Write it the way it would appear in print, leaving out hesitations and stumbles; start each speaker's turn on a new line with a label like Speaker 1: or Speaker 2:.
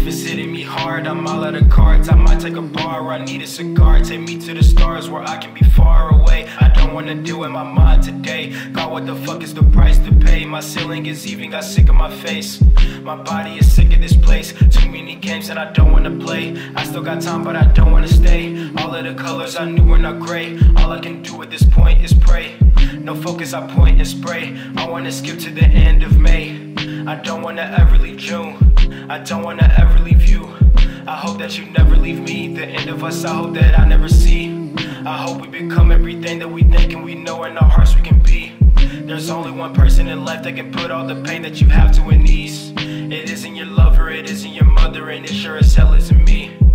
Speaker 1: life is hitting me hard. I'm all out of cards, I might take a bar. I need a cigar, take me to the stars where I can be far away. I don't wanna do in my mind today. God, what the fuck is the price to pay? My ceiling is even, got sick of my face. My body is sick of this place. Too many games that I don't wanna play. I still got time but I don't wanna stay. All of the colors I knew were not gray. All I can do at this point is pray. No focus, I point and spray. I wanna skip to the end of May. I don't wanna ever leave June. I don't wanna ever leave you. I hope that you never leave me. The end of us I hope that I never see. I hope we become everything that we think and we know in our hearts we can be. There's only one person in life that can put all the pain that you have to an ease. It isn't your lover, it isn't your mother, and it sure as hell isn't me.